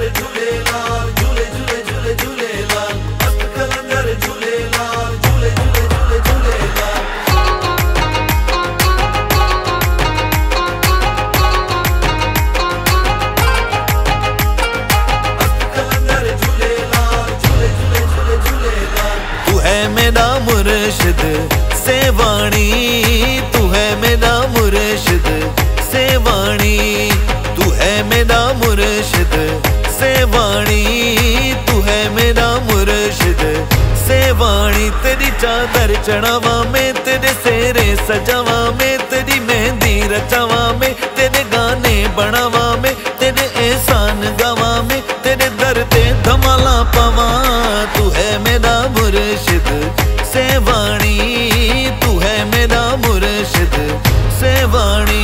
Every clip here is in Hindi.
कलंदर झूलेलाल झूले झूले झूले झूलेलाल मस्त कलंदर झूलेलाल झूले झूले झूले झूलेलाल मस्त कलंदर झूलेलाल झूले झूले झूले झूलेलाल। तू है मेरा मुर्शिद सेवाणी, तू है मेरा मुर्शिद सेवाणी, तू है मेरा मुर्शिद सेवाणी, तू है मेरा मुर्शिद सेवाणी। तेरी चादर चढ़ावा में, तेरे सेरे सजावा में, तेरी मेहंदी रचावा में, तेरे गाने बनावा में, तेरे एहसान गावा में, तेरे दर ते धमाला पावा। तू है मेरा मुर्शिद सेवाणी, तू है मेरा मुर्शिद सेवाणी।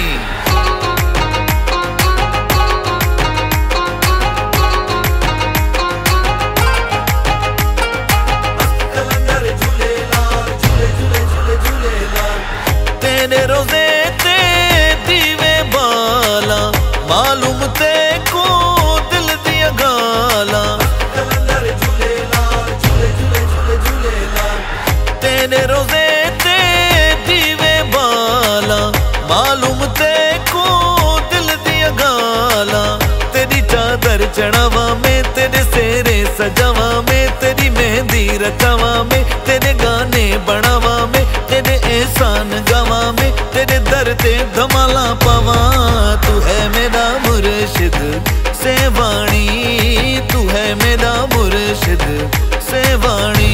तेरे रोजे ते दीवे बाला, मालूम ते को दिल दिया गाला। कलंदर झूलेलाल झूले झूले झूले झूलेलाल। तेरे रोजे ते दीवे बाला, मालूम ते को दिल दिया गाला। तेरी चादर चढ़ावा में, तेरे सेरे सजावा में, तेरी मेहंदी रचावा में, तेरे गाने बनावा में, तेरे एहसान गावा में, तेरे दर ते धमाला पावा। तू है मेरा मुर्शिद सेवाणी, तू है मेरा मुर्शिद सेवाणी।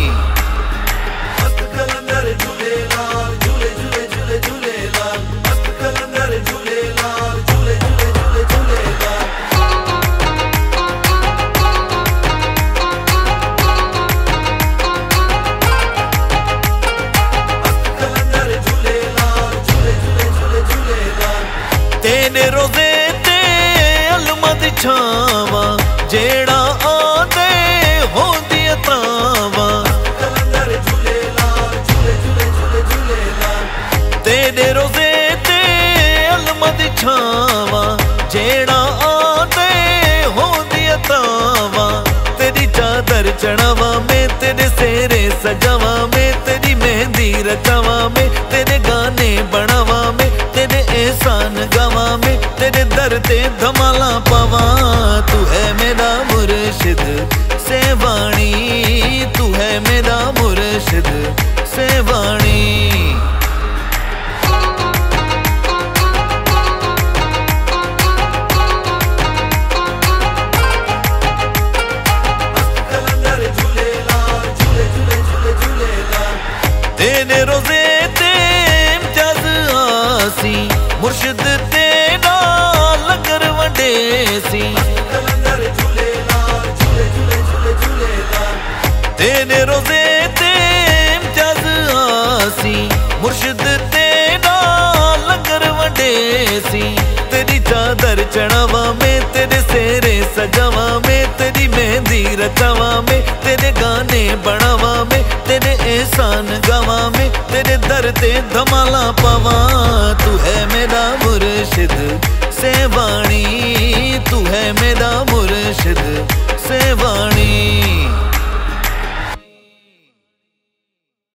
मस्त कलंदर झूलेलाल झूले झूले झूले झूलेलाल मस्त कलंदर झूलेलाल झूले झूले झूले झूलेलाल। मस्त कलंदर झूलेलाल झूले झूले झूले झूलेलाल। तेरे रोजे ते अलमद छावा, जेड़ा आदे होंदी तावा। कलंदर झूलेलाल झूले झूले झूले झूलेलाल। तेरे रोजे ते अलमद छावा, जेड़ा आदे होंदी तावा। तेरी चादर चढ़ावा में, तेरे सेरे सजावा में, तेरी मेहंदी रचावा में, तेरे गाने बनावा में, तेरे एहसान गावा में, तेरे दर ते धमाला पावा। तू है मेरा मुर्शिद सेवाणी, तू है मेरा मुर्शिद सेवाणी। कलंदर झूलेलाल झूले झूले झूले झूलेलाल। तेरे रोजे ते इम्तियाज आसी, मुर्शिद तेरा लंगर वंडेसी। कलंदर झूलेलाल झूले झूले झूले झूलेलाल। तेरे रोजे ते इम्तियाज आसी, मुर्शिद तेरा लंगर वंडेसी। तेरी चादर चढ़ावा में, तेरे सेरे सजावा में, तेरी मेहंदी रचावा में, तेरे गाने बनावा में, तेरे एहसान गावा में, तेरे दर ते धमाला पावा। तू है मेरा मुर्शिद सेवाणी, तू है मेरा मुर्शिद सेवाणी।